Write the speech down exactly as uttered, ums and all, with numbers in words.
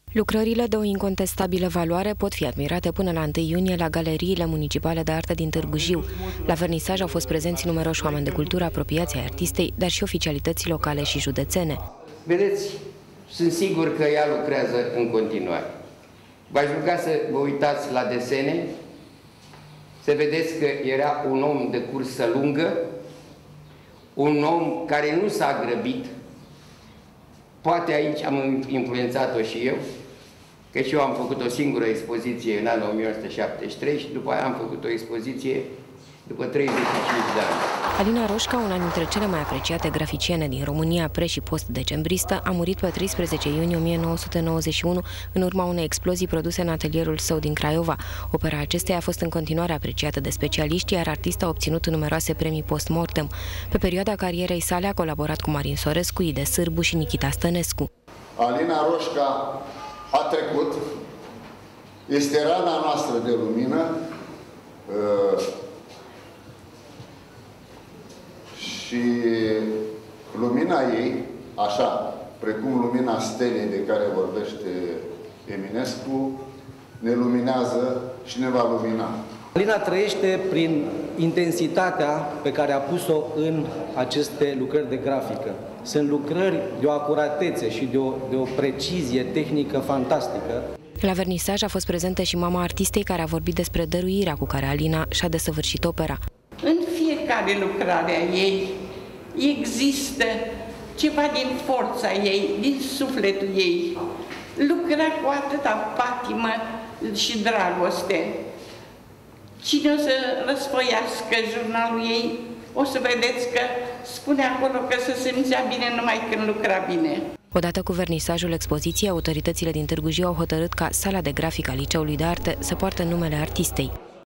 Lucrările de o incontestabilă valoare pot fi admirate până la întâi iunie la galeriile municipale de artă din Târgu Jiu. La vernisaj au fost prezenți numeroși oameni de cultură apropiați ai artistei, dar și oficialități locale și județene. Vedeți, sunt sigur că ea lucrează în continuare. V-aș ruga să vă uitați la desene, să vedeți că era un om de cursă lungă, un om care nu s-a grăbit. Poate aici am influențat-o și eu, că și eu am făcut o singură expoziție în anul o mie nouă sute șaptezeci și trei și după aia am făcut o expoziție după treizeci și cinci de ani. Alina Roșca, una dintre cele mai apreciate graficiene din România pre- și post-decembristă, a murit pe treisprezece iunie o mie nouă sute nouăzeci și unu în urma unei explozii produse în atelierul său din Craiova. Opera acesteia a fost în continuare apreciată de specialiști, iar artista a obținut numeroase premii post-mortem. Pe perioada carierei sale a colaborat cu Marin Sorescu, Ide Sârbu și Nichita Stănescu. Alina Roșca a trecut, este rana noastră de lumină, și lumina ei, așa, precum lumina stelei de care vorbește Eminescu, ne luminează și ne va lumina. Alina trăiește prin intensitatea pe care a pus-o în aceste lucrări de grafică. Sunt lucrări de o acuratețe și de o, de o precizie tehnică fantastică. La vernisaj a fost prezentă și mama artistei, care a vorbit despre dăruirea cu care Alina și-a desăvârșit opera. În fiecare lucrare a ei există ceva din forța ei, din sufletul ei. Lucra cu atâta patimă și dragoste. Cine o să răsfoiască jurnalul ei, o să vedeți că spune acolo că se simțea bine numai când lucra bine. Odată cu vernisajul expoziției, autoritățile din Târgu Jiu au hotărât ca sala de grafică a Liceului de Arte să poartă numele artistei.